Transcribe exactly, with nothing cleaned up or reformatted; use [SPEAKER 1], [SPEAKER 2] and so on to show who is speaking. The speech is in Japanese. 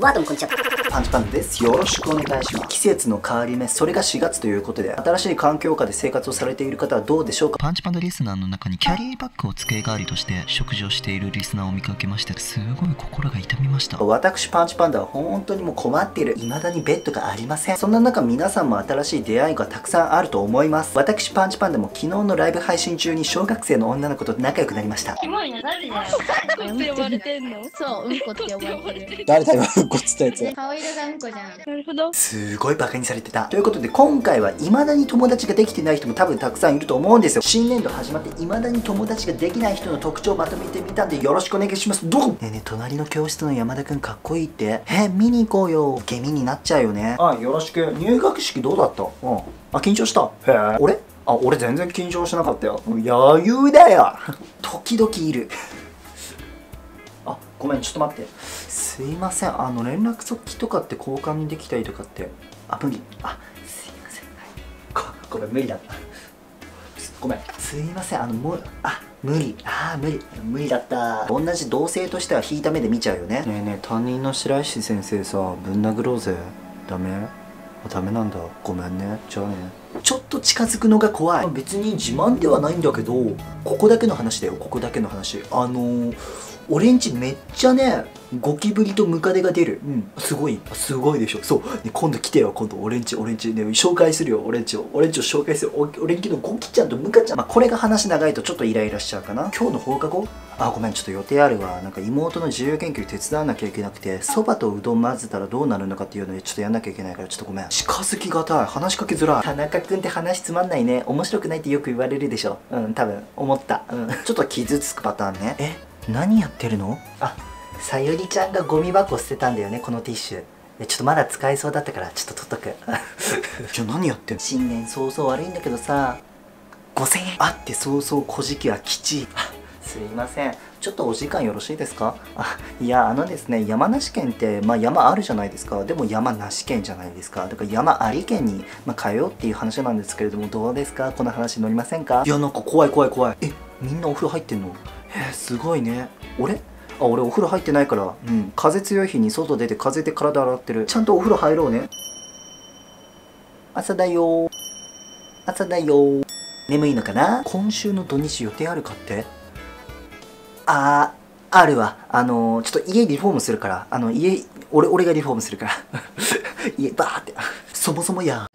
[SPEAKER 1] わーともこんにちは。
[SPEAKER 2] パンチパンダです。よろしくお願いします。季節の変わり目、それがしがつということで、新しい環境下で生活をされている方はどうでしょうか。
[SPEAKER 3] パンチパンダリスナーの中にキャリーバッグを机代わりとして食事をしているリスナーを見かけました。すごい心が痛みました。
[SPEAKER 2] 私パンチパンダは本当にもう困っている。未だにベッドがありません。そんな中皆さんも新しい出会いがたくさんあると思います。私パンチパンダも昨日のライブ配信中に小学生の女の子と仲良くなりました。
[SPEAKER 4] キモいな、誰だよ。うんこって呼ばれてんの？そう、うんこって呼ばれてる。
[SPEAKER 2] 誰だよ、うんこっつったやつ。
[SPEAKER 4] 顔色がうんこじゃん。なるほど。
[SPEAKER 2] すごいバカにされてた。ということで今回は未だに友達ができてない人も多分たくさんいると思うんですよ。新年度始まって未だに友達ができない人の特徴をまとめてみたんでよろしくお願いします。どうねえねえ、隣の教室の山田くんかっこいいって。え、見に行こうよ。受け身になっちゃうよね。あ、よろしく。入学式どうだった？うん。あ、緊張した。へえ。俺？あ、俺全然緊張しなかったよ。余裕だよ。時々いる。あ、ごめん、ちょっと待って。すいません、あの連絡先とかって交換できたりとかって。あ、無理。あ、すいません。はい、ごごめん、無理だった。ごめん、すいません、あのもう、あ、無理。あー、無理。無理だった。同じ同性としては引いた目で見ちゃうよね。ねえねえ、担任の白石先生さ、ぶん殴ろうぜ。ダメ？あ、ダメなんだ。ごめんね。じゃあね。ちょっと近づくのが怖い。別に自慢ではないんだけど、ここだけの話だよ、ここだけの話。あのー、俺んちめっちゃね、ゴキブリとムカデが出る。うん、すごい。すごいでしょ。そう。ね、今度来てよ、今度。俺んち、俺んち。ね、紹介するよ、俺んちを。俺んちを紹介する。お俺んちのゴキちゃんとムカちゃん。まあ、これが話長いとちょっとイライラしちゃうかな。今日の放課後？あ、ごめん、ちょっと予定あるわ。なんか妹の自由研究手伝わなきゃいけなくて、そばとうどん混ぜたらどうなるのかっていうのでちょっとやんなきゃいけないから、ちょっとごめん。近づきがたい。話しかけづらい。田中くんって話つまんないね。面白くないってよく言われるでしょ。うん、多分、思った。うん。ちょっと傷つくパターンね。え、何やってるの？あ、さゆりちゃんがゴミ箱捨てたんだよね、このティッシュ。え、ちょっとまだ使えそうだったから、ちょっと取っとく。じゃあ何やってんの？新年早々悪いんだけどさ、ごせんえんあって早々小じきは吉。すいません。ちょっとお時間よろしいですか？あ、いや、あのですね、山梨県って、まあ山あるじゃないですか。でも山梨県じゃないですか。だから山あり県に、まあ、通うっていう話なんですけれども、どうですか？この話乗りませんか？いや、なんか怖い怖い怖い。え、みんなお風呂入ってんの？えー、すごいね。俺？あ、俺お風呂入ってないから、うん。風強い日に外出て風で体洗ってる。ちゃんとお風呂入ろうね。朝だよー。朝だよー。眠いのかな？今週の土日予定あるかって？あー、あるわ。あのー、ちょっと家リフォームするから。あの、家、俺、俺がリフォームするから。家、バーって。そもそもや、